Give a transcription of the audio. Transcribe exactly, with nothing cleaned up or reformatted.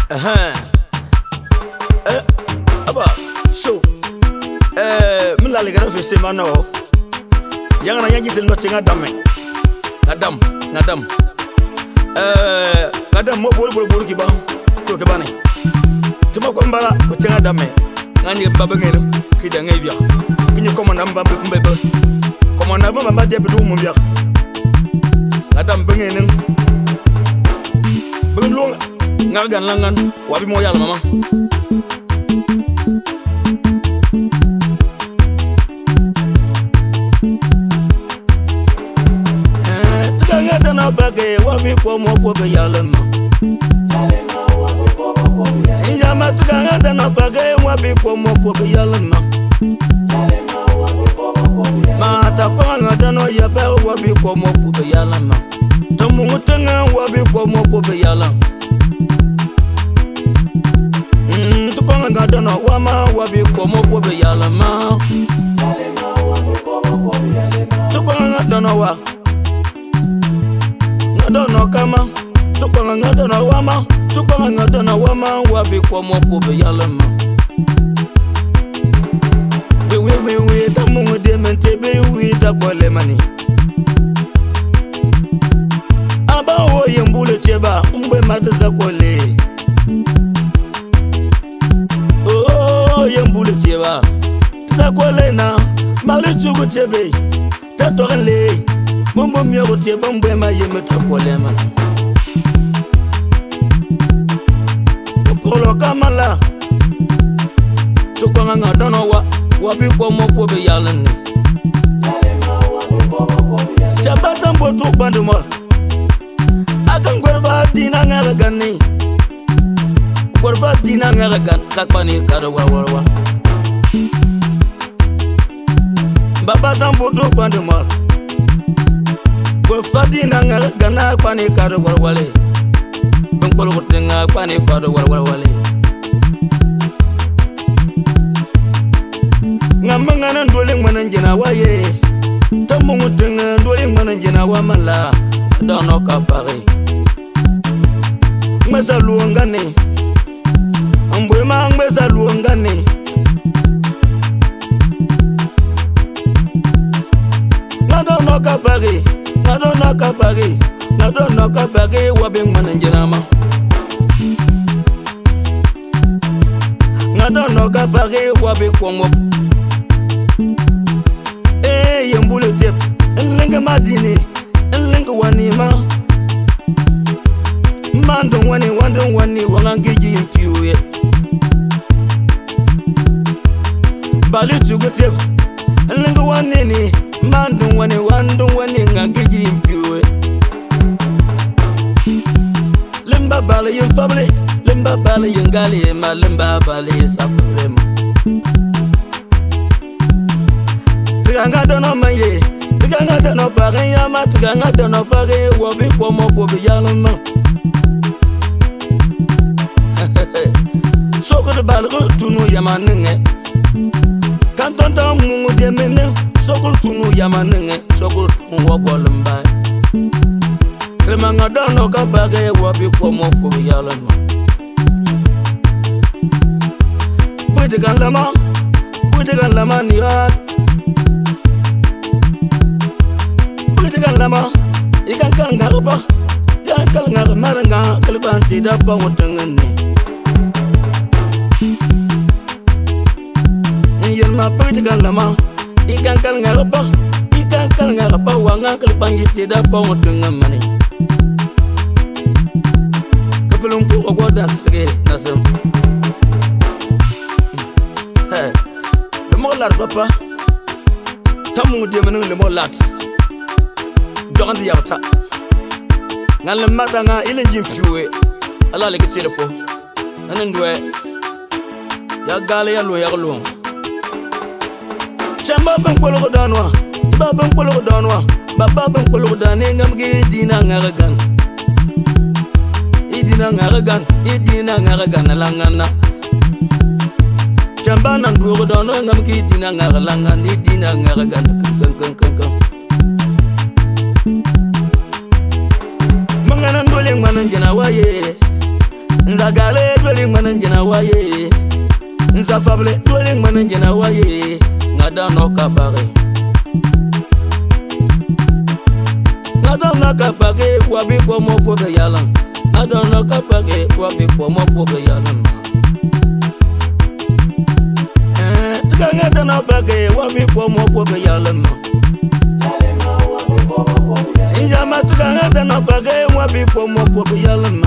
Uh-huh. Eh, aba, so, eh, mila ligara fese mano. Yang nanya gitu nggak cengat dame, ngadam, ngadam. Eh, ngadam mau buru buru buru kibang, tu kibane. Cuma kau mbala, kau cengat dame. Ngani babeng itu, kita ngai biak. Kini komandam babe babe, komandam babe dia berdua mumbiak. Ngadam bengenin, bengelung. Ngagan langan, wabi moyal mama. Eh, tukanga dana bage, wabi komo kobe yalam. Injama tukanga dana bage, wabi komo kobe yalam. Mata kwanga dana yabe, wabi komo kobe yalam. Tamu tanga wabi komo kobe yalam. Tukanga ngadana wama wabi komo kobe yalama. Tukanga ngadana wa ngadana kama. Tukanga ngadana wama. Tukanga ngadana wama wabi komo kobe yalama. We we we we tamu demente be we takwale mani. Aba wo yembule cheba mbe mataza kwale. Yembule tieba sa kolena mali chugu tebe ta torenle bombo miyo tieba mbe ma yeme ta kolema polo kamala to konga ngadana wa wabi komo kobe yalan tabata mboto banduma akan gorba dina ngara ganni gorba dina ngara gan kakpani kado warwarwa baba tamboto banduma gorba dina ngara gana kwani kado warwale bengkolo kutenga kwani kado warwale ngamangana ndole mwana njina waye tamungu tenga ndole mwana njina wa mala dano kapare ngmesa luongane ambwe ma ngmesa luongane ngadono kapare ngadono kapare ngadono kapare wabe mwana njina ma ngadono kapare wabe kwongo eh yembule tep enlenga madini enlenga wanima mando wani wando wani wangangiji imfiwe bali tugo tep enlenga wanini mando wani wando wani ngangiji imfiwe limba bali yimfable limba bali yingali ma limba bali safulema Tukanga dono manye, tukanga dono pare yama, tukanga dono pare wabi komo kobe yalama. Soko de balgo tunu yama nenge, kantonta mungu demene, soko tunu yama nenge, soko tunu wabolamba. Kremanga dono kapare wabi komo kobe yalama. Bwite kan lama, bwite kan lama niat. Ikan lama, ikan kal ngarba, ikan kal ngarmaranga, kalban tidak bangun dengan ni. Ingin apa ikan lama, ikan kal ngarba, ikan kal ngarba, wangan kalban tidak bangun dengan mana. Kepelung pun aku dah sekali nasem. Hei, lemolat bapa, tamu dia menung lemolat. Jangan dia tak. Ngalam mata nga ilin jimfiwe. Allah lagi telefon. Anan dua. Ya gale ya lo ya lo. Chamba bang polo ko danwa. Ba bang polo ko danwa. Baba bang polo ko dane ngam gi dina ngaragan. Idina ngaragan. Idina ngaragan langana. Chamba nan duo ko danwa ngam gi dina ngaralangan. Idina ngaragan. Keng keng keng keng. Manganan doleng manan jena waye Nzagale dwelling manangina waye Nzafable dwelling manangina waye Ngadano kapare Ngadano kapage wabi kwa mopo be yalan Ngadano kapage wabi kwa mopo be yalan Eh Ngadano kapage wabi kwa mopo be yalan Injama tukangata no page wabi kwa mopo be yalan